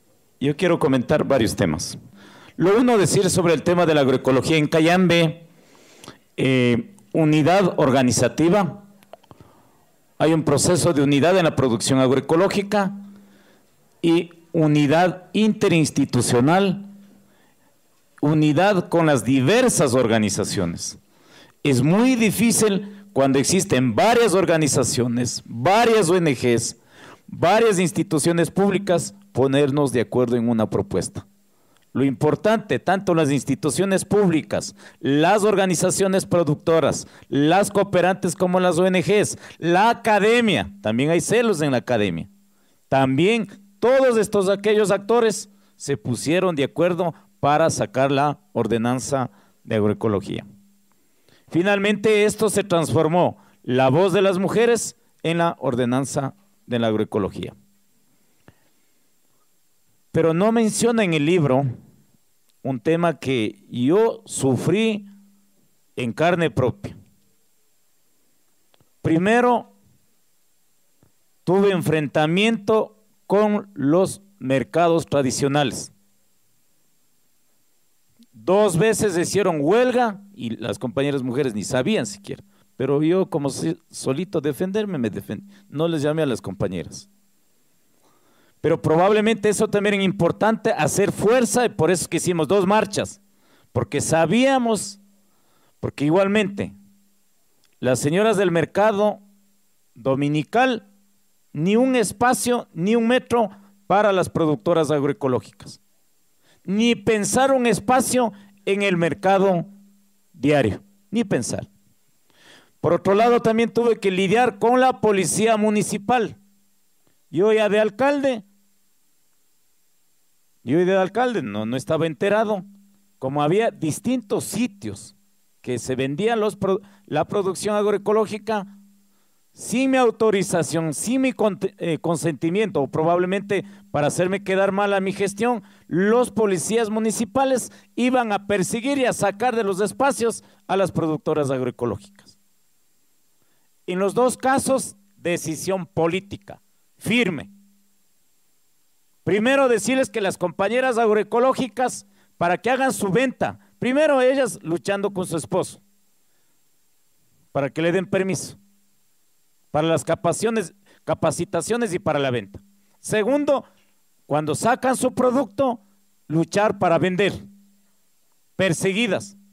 Yo quiero comentar varios temas. Lo uno, decir sobre el tema de la agroecología en Cayambe, unidad organizativa. Hay un proceso de unidad en la producción agroecológica y unidad interinstitucional, unidad con las diversas organizaciones. Es muy difícil cuando existen varias organizaciones, varias ONGs, varias instituciones públicas, ponernos de acuerdo en una propuesta. Lo importante, tanto las instituciones públicas, las organizaciones productoras, las cooperantes como las ONGs, la academia, también hay celos en la academia, también todos aquellos actores se pusieron de acuerdo para sacar la ordenanza de agroecología. Finalmente esto se transformó, la voz de las mujeres, en la ordenanza de la agroecología. Pero no menciona en el libro un tema que yo sufrí en carne propia. Primero, tuve enfrentamiento con los mercados tradicionales. 2 veces hicieron huelga y las compañeras mujeres ni sabían siquiera. Pero yo, como solito defenderme, me defendí. No les llamé a las compañeras. Pero probablemente eso también era importante, hacer fuerza, y por eso es que hicimos 2 marchas, porque sabíamos, porque igualmente las señoras del mercado dominical, ni un espacio, ni un metro para las productoras agroecológicas, ni pensar un espacio en el mercado diario, ni pensar. Por otro lado, también tuve que lidiar con la policía municipal. Yo ya de alcalde no estaba enterado, como había distintos sitios que se vendían la producción agroecológica sin mi autorización, sin mi consentimiento, o probablemente para hacerme quedar mal a mi gestión, los policías municipales iban a perseguir y a sacar de los espacios a las productoras agroecológicas. En los 2 casos, decisión política, firme. Primero, decirles que las compañeras agroecológicas, para que hagan su venta, primero ellas luchando con su esposo, para que le den permiso, para las capacitaciones y para la venta. Segundo, cuando sacan su producto, luchar para vender, perseguidas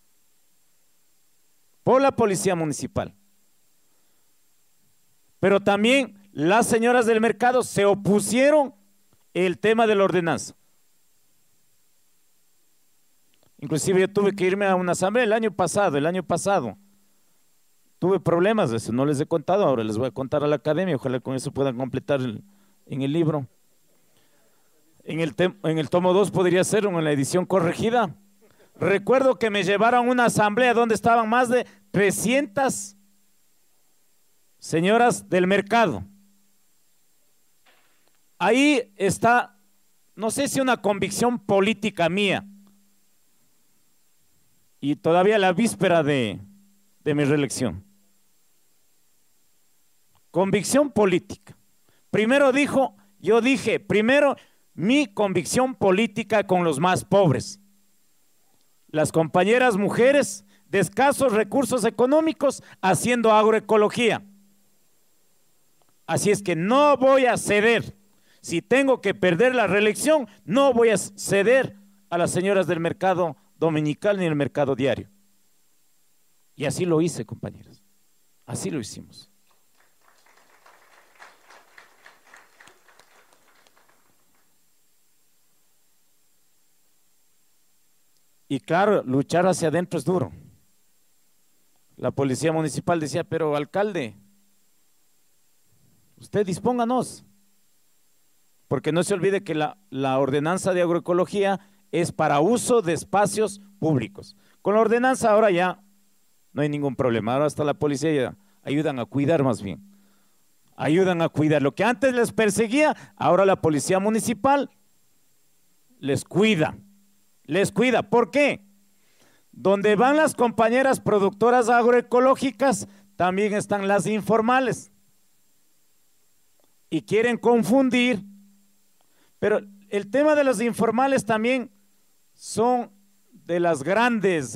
por la policía municipal. Pero también las señoras del mercado se opusieron el tema de la ordenanza. Inclusive yo tuve que irme a una asamblea el año pasado. Tuve problemas de eso, no les he contado, ahora les voy a contar a la academia, ojalá con eso puedan completar en el libro. En el tomo 2 podría ser en la edición corregida. Recuerdo que me llevaron a una asamblea donde estaban más de 300 señoras del mercado. Ahí está, no sé si una convicción política mía, y todavía la víspera de mi reelección. Convicción política. Primero yo dije, primero mi convicción política con los más pobres. Las compañeras mujeres de escasos recursos económicos haciendo agroecología. Así es que no voy a ceder. Si tengo que perder la reelección, no voy a ceder a las señoras del mercado dominical ni el mercado diario. Y así lo hice, compañeros. Así lo hicimos. Y claro, luchar hacia adentro es duro. La policía municipal decía, pero alcalde, usted dispónganos. Porque no se olvide que la ordenanza de agroecología es para uso de espacios públicos. Con la ordenanza ahora ya no hay ningún problema. Ahora hasta la policía ya ayudan a cuidar más bien. Ayudan a cuidar. Lo que antes les perseguía, ahora la policía municipal les cuida. Les cuida. ¿Por qué? Donde van las compañeras productoras agroecológicas, también están las informales. Y quieren confundir. Pero el tema de los informales también son de las grandes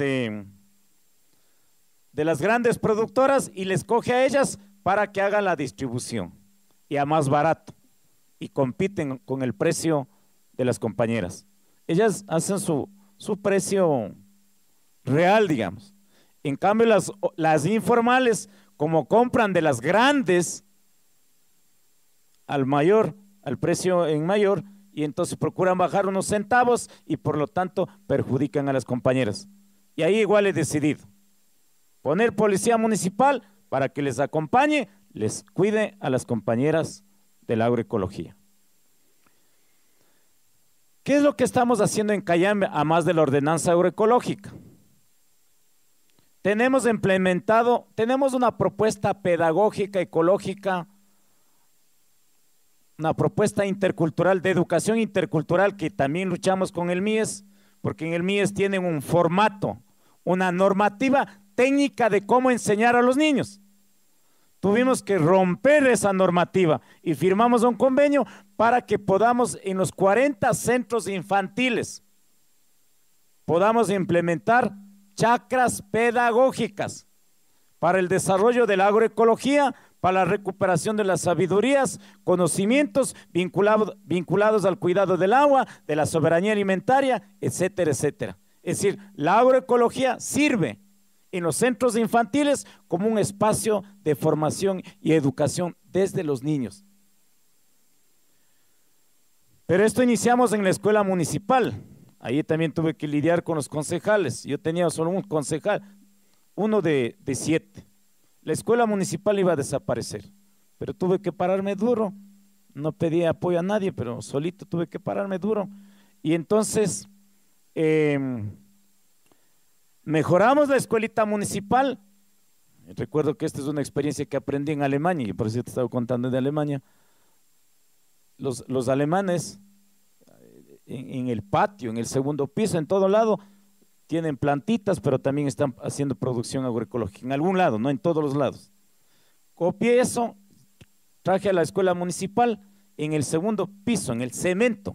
productoras y les coge a ellas para que hagan la distribución y a más barato y compiten con el precio de las compañeras. Ellas hacen su precio real, digamos. En cambio, las informales, como compran de las grandes al precio en mayor, y entonces procuran bajar unos centavos y por lo tanto perjudican a las compañeras. Y ahí igual he decidido poner policía municipal para que les acompañe, les cuide a las compañeras de la agroecología. ¿Qué es lo que estamos haciendo en Cayambe, a más de la ordenanza agroecológica? Tenemos una propuesta pedagógica, ecológica, una propuesta intercultural, de educación intercultural, que también luchamos con el MIES, porque en el MIES tienen un formato, una normativa técnica de cómo enseñar a los niños. Tuvimos que romper esa normativa y firmamos un convenio para que podamos en los 40 centros infantiles podamos implementar chacras pedagógicas para el desarrollo de la agroecología, para la recuperación de las sabidurías, conocimientos vinculados al cuidado del agua, de la soberanía alimentaria, etcétera, etcétera. Es decir, la agroecología sirve en los centros infantiles como un espacio de formación y educación desde los niños. Pero esto iniciamos en la escuela municipal. Ahí también tuve que lidiar con los concejales. Yo tenía solo un concejal, uno de 7. La escuela municipal iba a desaparecer, pero tuve que pararme duro. No pedí apoyo a nadie, pero solito tuve que pararme duro. Y entonces mejoramos la escuelita municipal. Recuerdo que esta es una experiencia que aprendí en Alemania, y por eso te estaba contando de Alemania. Los alemanes en el patio, en el segundo piso, en todo lado, tienen plantitas, pero también están haciendo producción agroecológica. En algún lado, no en todos los lados. Copié eso, traje a la escuela municipal en el segundo piso, en el cemento.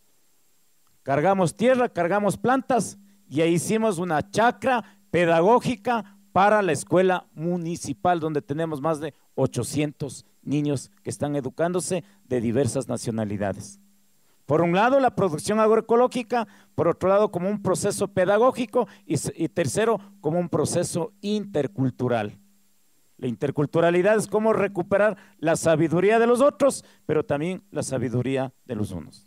Cargamos tierra, cargamos plantas y ahí hicimos una chacra pedagógica para la escuela municipal, donde tenemos más de 800 niños que están educándose de diversas nacionalidades. Por un lado, la producción agroecológica, por otro lado, como un proceso pedagógico y tercero, como un proceso intercultural. La interculturalidad es cómo recuperar la sabiduría de los otros, pero también la sabiduría de los unos.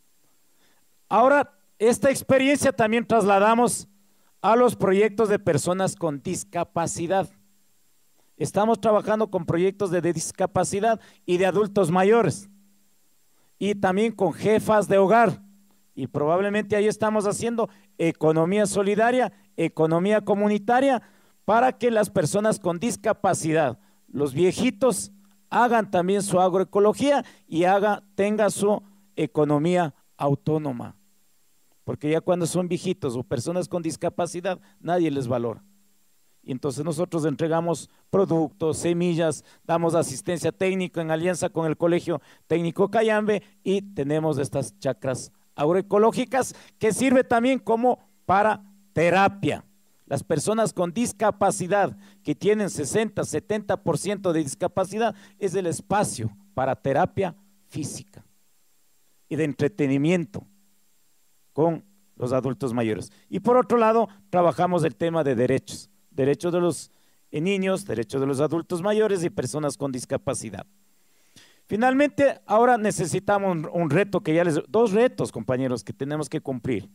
Ahora, esta experiencia también trasladamos a los proyectos de personas con discapacidad. Estamos trabajando con proyectos de discapacidad y de adultos mayores, y también con jefas de hogar, y probablemente ahí estamos haciendo economía solidaria, economía comunitaria, para que las personas con discapacidad, los viejitos, hagan también su agroecología y tenga su economía autónoma, porque ya cuando son viejitos o personas con discapacidad, nadie les valora. Y entonces nosotros entregamos productos, semillas, damos asistencia técnica en alianza con el Colegio Técnico Cayambe, y tenemos estas chacras agroecológicas que sirve también como para terapia. Las personas con discapacidad que tienen 60, 70% de discapacidad, es el espacio para terapia física y de entretenimiento con los adultos mayores. Y por otro lado, trabajamos el tema de derechos de los niños, derechos de los adultos mayores y personas con discapacidad. Finalmente, ahora necesitamos un reto dos retos, compañeros, que tenemos que cumplir.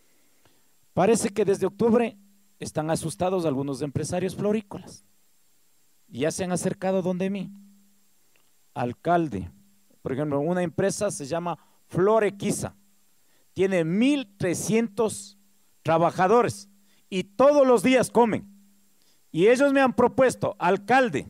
Parece que desde octubre están asustados algunos empresarios florícolas. Ya se han acercado donde mí. Alcalde, por ejemplo, una empresa se llama Florequiza, tiene 1,300 trabajadores y todos los días comen. Y ellos me han propuesto: alcalde,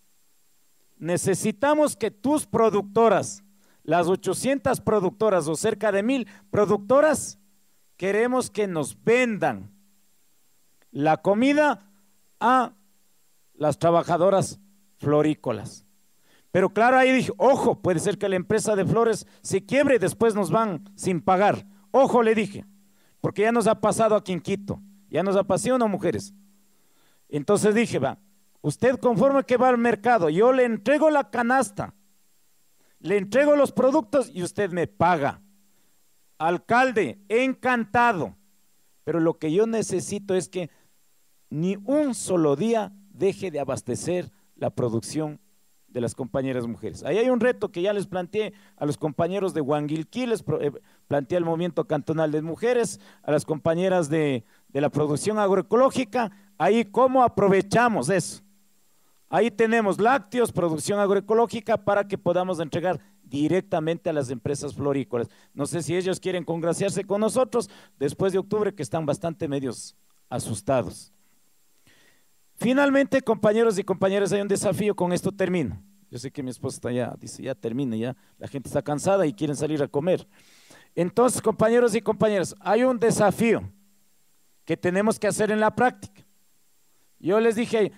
necesitamos que tus productoras, las 800 productoras o cerca de 1,000 productoras, queremos que nos vendan la comida a las trabajadoras florícolas. Pero claro, ahí dije, ojo, puede ser que la empresa de flores se quiebre y después nos van sin pagar. Ojo, le dije, porque ya nos ha pasado aquí en Quito, ya nos ha pasado, ¿no, mujeres? Entonces dije, va, usted conforme que va al mercado, yo le entrego la canasta, le entrego los productos y usted me paga. Alcalde, encantado, pero lo que yo necesito es que ni un solo día deje de abastecer la producción de las compañeras mujeres. Ahí hay un reto que ya les planteé a los compañeros de Huanguilquí, les planteé al Movimiento Cantonal de Mujeres, a las compañeras de la producción agroecológica, ahí cómo aprovechamos eso. Ahí tenemos lácteos, producción agroecológica para que podamos entregar directamente a las empresas florícolas. No sé si ellos quieren congraciarse con nosotros después de octubre, que están bastante medios asustados. Finalmente, compañeros y compañeras, hay un desafío, con esto termino. Yo sé que mi esposa está ya, dice ya termina, ya la gente está cansada y quieren salir a comer. Entonces, compañeros y compañeras, hay un desafío que tenemos que hacer en la práctica. Yo les dije,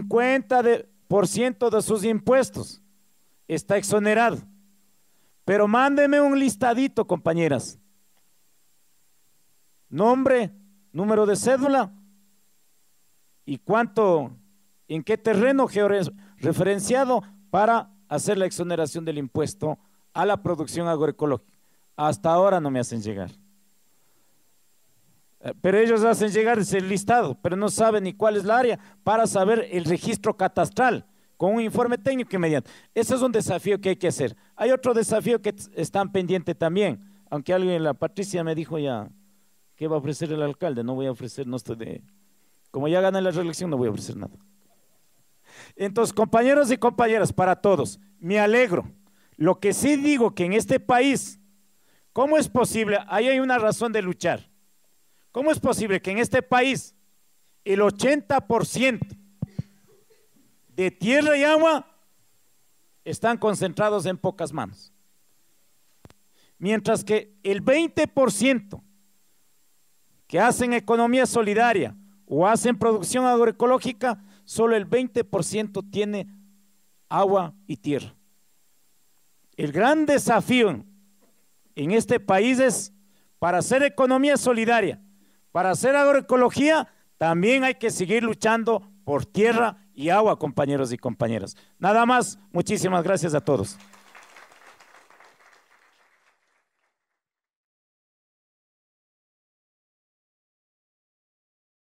50% de sus impuestos está exonerado. Pero mándenme un listadito, compañeras. Nombre, número de cédula y cuánto, en qué terreno georreferenciado para hacer la exoneración del impuesto a la producción agroecológica. Hasta ahora no me hacen llegar. Pero ellos hacen llegar ese listado, pero no saben ni cuál es la área para saber el registro catastral con un informe técnico inmediato. Ese es un desafío que hay que hacer. Hay otro desafío que están pendiente también, aunque alguien, la Patricia me dijo ya, ¿qué va a ofrecer el alcalde? No voy a ofrecer, no estoy de, como ya gané la reelección, no voy a ofrecer nada. Entonces, compañeros y compañeras, para todos, me alegro. Lo que sí digo que en este país, ¿cómo es posible? Ahí hay una razón de luchar. ¿Cómo es posible que en este país el 80% de tierra y agua están concentrados en pocas manos? Mientras que el 20% que hacen economía solidaria o hacen producción agroecológica, solo el 20% tiene agua y tierra. El gran desafío en este país es, para hacer economía solidaria, para hacer agroecología, también hay que seguir luchando por tierra y agua, compañeros y compañeras. Nada más, muchísimas gracias a todos.